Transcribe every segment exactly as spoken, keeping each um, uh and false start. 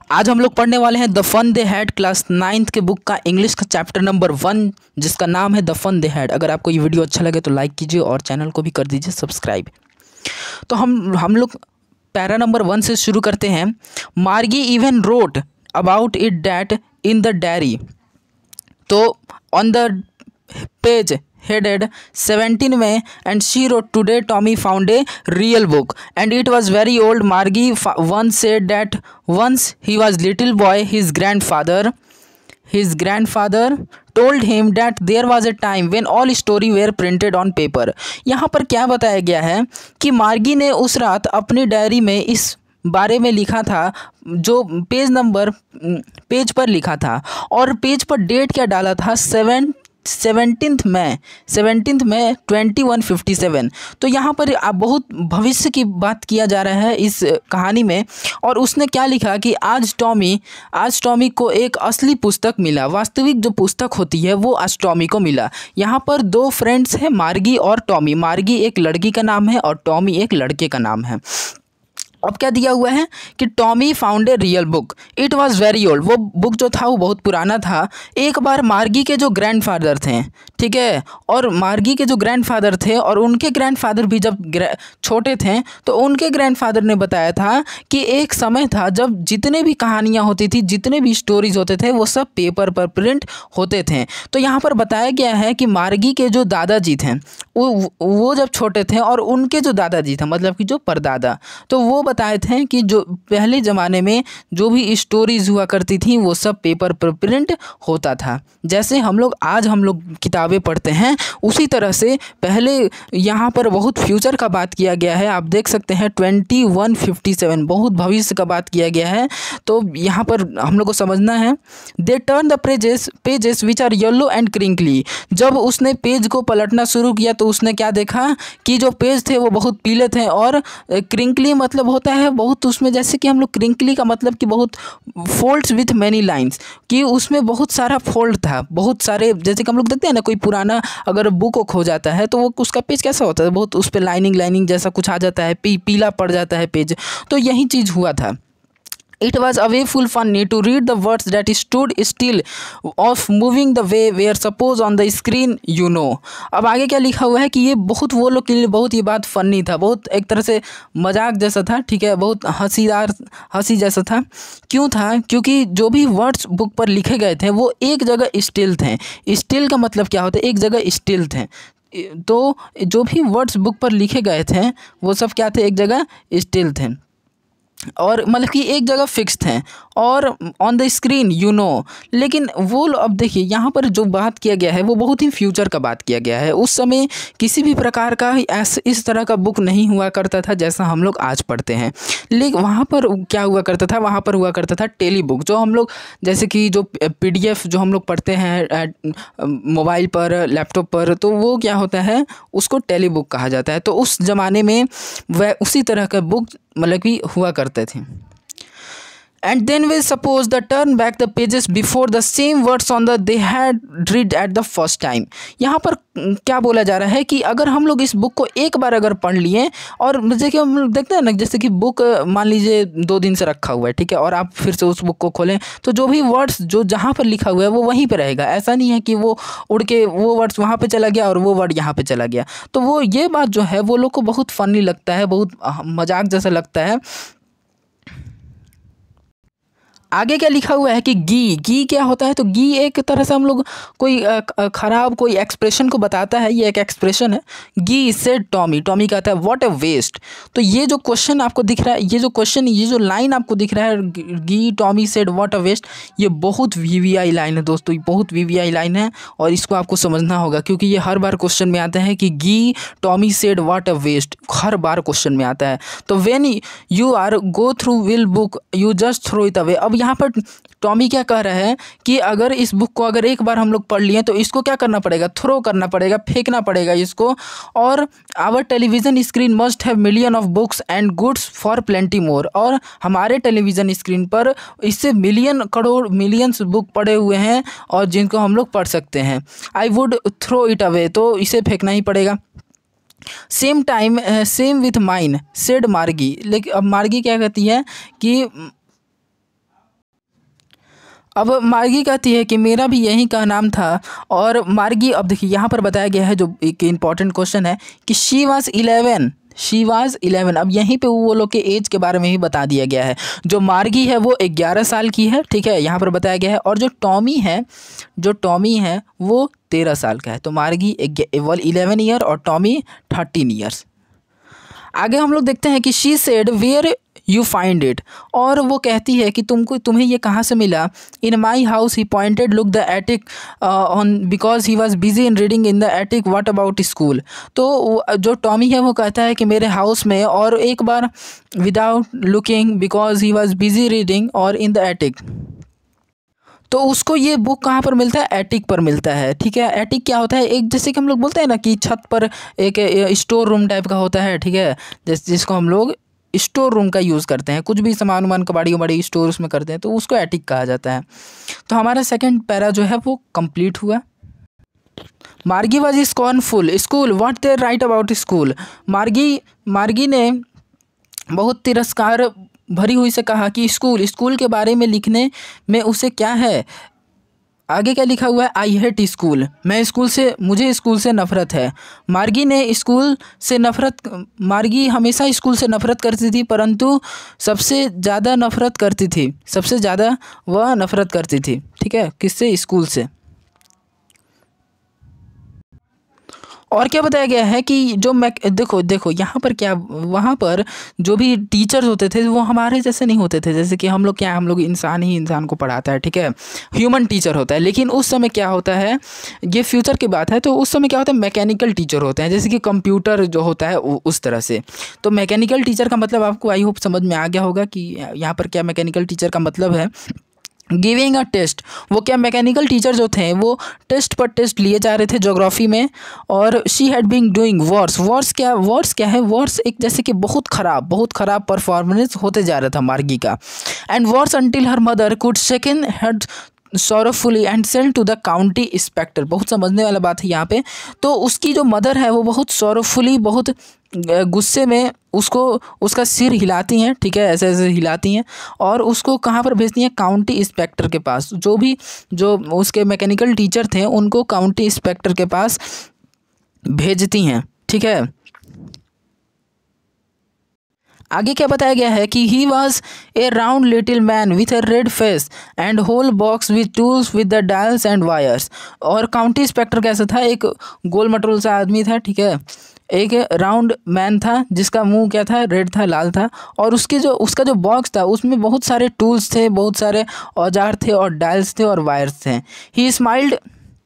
आज हम लोग पढ़ने वाले हैं the fun they had class ninth के बुक का इंग्लिश का चैप्टर नंबर वन, जिसका नाम है द फन दे हैड। अगर आपको ये वीडियो अच्छा लगे तो लाइक कीजिए और चैनल को भी कर दीजिए सब्सक्राइब। तो हम हम लोग पैरा नंबर वन से शुरू करते हैं। Margie even wrote about it that in the diary. तो on the page headed seventeen में and she wrote, today Tommy found a real book and it was very old. Margie once said that once he was little boy, his grandfather his grandfather told him that there was a time when all story were printed on paper. यहाँ पर क्या बताया गया है कि मार्गी ने उस रात अपनी डायरी में इस बारे में लिखा था, जो पेज नंबर पेज पर लिखा था और पेज पर डेट क्या डाला था, seven seventeenth May seventeenth May twenty one fifty seven. तो यहाँ पर आप बहुत भविष्य की बात किया जा रहा है इस कहानी में। और उसने क्या लिखा कि आज टॉमी आज टॉमी को एक असली पुस्तक मिला, वास्तविक जो पुस्तक होती है वो आज टॉमी को मिला। यहाँ पर दो फ्रेंड्स हैं, मार्गी और टॉमी। मार्गी एक लड़की का नाम है और टॉमी एक लड़के का नाम है। अब क्या दिया हुआ है कि Tommy found a real book, it was very old. वो बुक जो था वो बहुत पुराना था। एक बार मार्गी के जो ग्रैंडफादर थे, ठीक है, और मार्गी के जो ग्रैंडफादर थे और उनके ग्रैंडफादर भी जब छोटे थे तो उनके ग्रैंडफादर ने बताया था कि एक समय था जब जितने भी कहानियाँ होती थी, जितने भी स्टोरीज होते थे वो सब पेपर पर प्रिंट होते थे। तो यहाँ पर बताया गया है कि मार्गी के जो दादाजी थे वो वो जब छोटे थे और उनके जो दादाजी थे मतलब कि जो परदादा, तो वो बताए थे कि जो पहले ज़माने में जो भी स्टोरीज हुआ करती थी वो सब पेपर पर प्रिंट होता था। जैसे हम लोग आज हम लोग किताबें पढ़ते हैं उसी तरह से पहले यहाँ पर बहुत फ्यूचर का बात किया गया है। आप देख सकते हैं ट्वेंटी वन फिफ्टी सेवन, बहुत भविष्य का बात किया गया है। तो यहाँ पर हम लोग को समझना है, they turn the pages pages which are yellow and crinkly. जब उसने पेज को पलटना शुरू किया तो उसने क्या देखा कि जो पेज थे वो बहुत पीले थे और क्रिंकली मतलब होता है बहुत, उसमें जैसे कि हम लोग क्रिंकली का मतलब कि बहुत फोल्ड्स विथ मैनी लाइंस, कि उसमें बहुत सारा फोल्ड था, बहुत सारे, जैसे कि हम लोग देखते हैं ना कोई पुराना अगर बुक को खो जाता है तो वो उसका पेज कैसा होता है, बहुत उस पर लाइनिंग लाइनिंग जैसा कुछ आ जाता है, पी, पीला पड़ जाता है पेज। तो यही चीज़ हुआ था। It was a way full funny to read the words that stood still of moving the way were suppose on the screen you know। अब आगे क्या लिखा हुआ है कि ये बहुत वो लोग के लिए बहुत ये बात फनी था, बहुत एक तरह से मजाक जैसा था, ठीक है, बहुत हंसीदार हंसी जैसा था। क्यों था? क्योंकि जो भी वर्ड्स बुक पर लिखे गए थे वो एक जगह स्टिल थे। स्टिल का मतलब क्या होता है? एक जगह स्टिल थे। तो जो भी वर्ड्स बुक पर लिखे गए थे वो सब क्या थे? एक जगह स्टिल थे और मतलब कि एक जगह फिक्स थे और on the screen you know. लेकिन वो अब देखिए यहाँ पर जो बात किया गया है वो बहुत ही फ्यूचर का बात किया गया है। उस समय किसी भी प्रकार का ऐसे इस तरह का बुक नहीं हुआ करता था जैसा हम लोग आज पढ़ते हैं। लेकिन वहाँ पर क्या हुआ करता था? वहाँ पर हुआ करता था टेली बुक, जो हम लोग जैसे कि जो पीडीएफ जो हम लोग पढ़ते हैं मोबाइल पर, लैपटॉप पर, तो वो क्या होता है? उसको टेली बुक कहा जाता है। तो उस ज़माने में वह उसी तरह का बुक मतलब कि हुआ करते थे। And then we suppose the turn back the pages before the same words on the they had read at the first time। यहाँ पर क्या बोला जा रहा है कि अगर हम लोग इस बुक को एक बार अगर पढ़ लिए और जैसे कि हम लोग देखते हैं ना, जैसे कि बुक मान लीजिए दो दिन से रखा हुआ है, ठीक है, और आप फिर से उस बुक को खोलें तो जो भी वर्ड्स जो जहाँ पर लिखा हुआ है वो वहीं पर रहेगा। ऐसा नहीं है कि वो उड़ के वो वर्ड्स वहाँ पर चला गया और वो वर्ड यहाँ पर चला गया। तो वो ये बात जो है वो लोग को बहुत फनी लगता है, बहुत मजाक जैसा लगता है। आगे क्या लिखा हुआ है कि गी गी क्या होता है? तो गी एक तरह से हम लोग कोई ख़राब कोई एक्सप्रेशन को बताता है, ये एक एक्सप्रेशन है। गी सेड टॉमी, टॉमी कहता है व्हाट ए वेस्ट। तो ये जो क्वेश्चन आपको दिख रहा है, ये जो क्वेश्चन ये जो लाइन आपको दिख रहा है, gee Tommy said what a waste, ये बहुत वीवीआई लाइन है दोस्तों, ये बहुत वीवीआई लाइन है और इसको आपको समझना होगा क्योंकि ये हर बार क्वेश्चन में आता है कि gee Tommy said what a waste, हर बार क्वेश्चन में आता है। तो when you are go through will book you just throw it away. अब यहाँ पर टॉमी क्या कह रहा है कि अगर इस बुक को अगर एक बार हम लोग पढ़ लिए तो इसको क्या करना पड़ेगा? थ्रो करना पड़ेगा, फेंकना पड़ेगा इसको। और our television screen must have million of books and goods for plenty more. और हमारे टेलीविज़न स्क्रीन पर इससे मिलियन करोड़ मिलियंस बुक पड़े हुए हैं और जिनको हम लोग पढ़ सकते हैं। I would throw it away, तो इसे फेंकना ही पड़ेगा। Same time same with mine said Margie. लेकिन अब मार्गी क्या कहती है कि अब मार्गी कहती है कि मेरा भी यही का नाम था। और मार्गी, अब देखिए यहाँ पर बताया गया है जो एक इम्पॉर्टेंट क्वेश्चन है कि she was eleven, she was eleven. अब यहीं पे वो लोग के एज के बारे में ही बता दिया गया है। जो मार्गी है वो ग्यारह साल की है, ठीक है, यहाँ पर बताया गया है। और जो टॉमी है, जो टॉमी है वो तेरह साल का है। तो मार्गी इलेवन ईयर और टॉमी थर्टीन ईयर्स। आगे हम लोग देखते हैं कि she said where you find it. और वो कहती है कि तुमको तुम्हें ये कहाँ से मिला। In my house he pointed look the attic on because he was busy in reading in the attic what about school. तो जो टॉमी है वो कहता है कि मेरे हाउस में, और एक बार without looking because he was busy reading और इन द एटिक। तो उसको ये बुक कहाँ पर मिलता है, एटिक पर मिलता है, ठीक है। एटिक क्या होता है, एक जैसे कि हम लोग बोलते हैं ना कि छत पर एक स्टोर रूम टाइप का होता है, ठीक है, जिस जिसको हम लोग स्टोर रूम का यूज़ करते हैं, कुछ भी सामान वामान कबाड़ी वबाड़ी स्टोर उसमें करते हैं, तो उसको एटिक कहा जाता है। तो हमारा सेकंड पैरा जो है वो कंप्लीट हुआ। Margie was scornful school what they write about school. Margie Margie ने बहुत तिरस्कार भरी हुई से कहा कि स्कूल स्कूल के बारे में लिखने में उसे क्या है। आगे क्या लिखा हुआ है, आई हेट स्कूल, मैं स्कूल से मुझे स्कूल से नफ़रत है। मार्गी ने स्कूल से नफ़रत मार्गी हमेशा स्कूल से नफ़रत करती थी, परंतु सबसे ज़्यादा नफ़रत करती थी सबसे ज़्यादा वह नफ़रत करती थी, ठीक है, किससे, स्कूल से। और क्या बताया गया है कि जो मैं देखो देखो यहाँ पर क्या, वहाँ पर जो भी टीचर्स होते थे वो हमारे जैसे नहीं होते थे। जैसे कि हम लोग क्या, हम लोग इंसान ही इंसान को पढ़ाता है, ठीक है, ह्यूमन टीचर होता है। लेकिन उस समय क्या होता है, ये फ्यूचर की बात है, तो उस समय क्या होता है, मैकेनिकल टीचर होते हैं, जैसे कि कंप्यूटर जो होता है उस तरह से। तो मैकेनिकल टीचर का मतलब आपको आई होप समझ में आ गया होगा कि यहाँ पर क्या मैकेनिकल टीचर का मतलब है, गिविंग अ टेस्ट। वो क्या, मैकेनिकल टीचर जो थे वो टेस्ट पर टेस्ट लिए जा रहे थे ज्योग्राफी में। और she had been doing worse worse क्या वर्स क्या है वर्स एक जैसे कि बहुत ख़राब बहुत ख़राब परफॉर्मेंस होते जा रहा था मार्गी का। And worse until her mother could second head sorrowfully and send to the county inspector. बहुत समझने वाला बात है यहाँ पे। तो उसकी जो मदर है वो बहुत सॉरोफुली, बहुत गुस्से में उसको उसका सिर हिलाती हैं, ठीक है, ऐसे ऐसे हिलाती हैं, और उसको कहाँ पर भेजती हैं, काउंटी इंस्पेक्टर के पास। जो भी जो उसके मैकेनिकल टीचर थे उनको काउंटी इंस्पेक्टर के पास भेजती हैं, ठीक है। आगे क्या बताया गया है कि he was a round little man with a red face and whole box with tools with the dials and wires. और काउंटी इंस्पेक्टर कैसा था, एक गोल मटोल सा आदमी था, ठीक है, एक राउंड मैन था जिसका मुंह क्या था, रेड था, लाल था, और उसके जो उसका जो बॉक्स था उसमें बहुत सारे टूल्स थे, बहुत सारे औजार थे और डायल्स थे और वायर्स थे। He smiled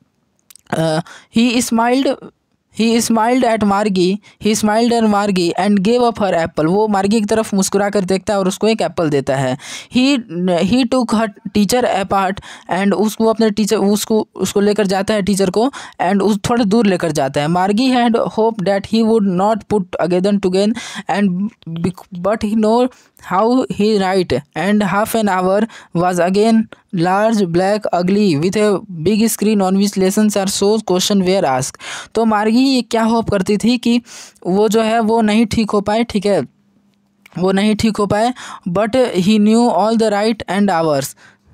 he smiled he smiled at Margie he smiled at Margie and gave up her apple. वो मार्गी की तरफ मुस्कुरा कर देखता है और उसको एक एप्पल देता है। He he took her teacher apart and उसको अपने टीचर उसको उसको लेकर जाता है टीचर को, एंड उस थोड़ा दूर लेकर जाता है। Margie had hope that he would not put again together and but he know how he right and half an hour was again large black ugly with a big screen on which lessons are so question were asked। तो मार्गी ये क्या hope करती थी कि वो जो है वो नहीं ठीक हो पाए, ठीक है, वो नहीं ठीक हो पाए, but he knew all the right and hours.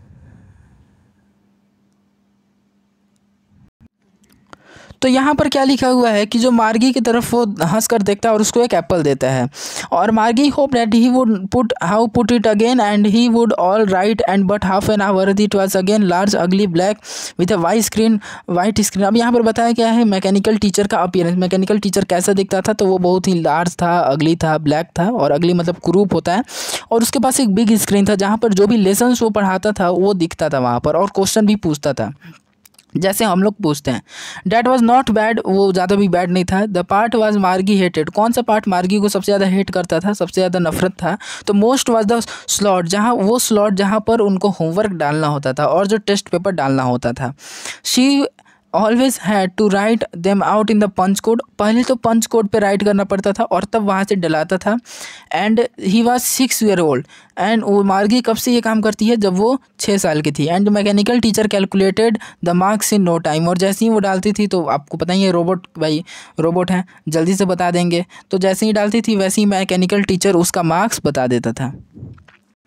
तो यहाँ पर क्या लिखा हुआ है कि जो मार्गी की तरफ वो हंस कर देखता है और उसको एक एप्पल देता है। और Margie hope that he would put how put it again and he would all right and but half an hour it was again large ugly black with a white screen white screen. अब यहाँ पर बताया क्या है, mechanical teacher का appearance. Mechanical teacher कैसा दिखता था, तो वो बहुत ही लार्ज था, अगली था, ब्लैक था, और अगली मतलब क्रूप होता है, और उसके पास एक बिग स्क्रीन था जहाँ पर जो भी लेसन्स वो पढ़ाता था वो दिखता था वहाँ पर, और क्वेश्चन भी पूछता था जैसे हम लोग पूछते हैं। डैट वॉज नॉट बैड, वो ज़्यादा भी बैड नहीं था। The part was Margie hated, कौन सा पार्ट मार्गी को सबसे ज़्यादा हेट करता था, सबसे ज़्यादा नफरत था, तो मोस्ट वाज द स्लॉट, जहाँ वो स्लॉट जहाँ पर उनको होमवर्क डालना होता था और जो टेस्ट पेपर डालना होता था। She always had to write them out in the punch code, पहले तो पंच कोड पे राइट करना पड़ता था और तब वहाँ से डलाता था। And he was six year old, and वो मार्गी कब से ये काम करती है, जब वो छः साल की थी। And mechanical teacher calculated the marks in no time, और जैसे ही वो डालती थी, तो आपको पता ही है रोबोट, भाई रोबोट है, जल्दी से बता देंगे, तो जैसे ही डालती थी वैसे ही मैकेनिकल टीचर उसका मार्क्स बता देता था।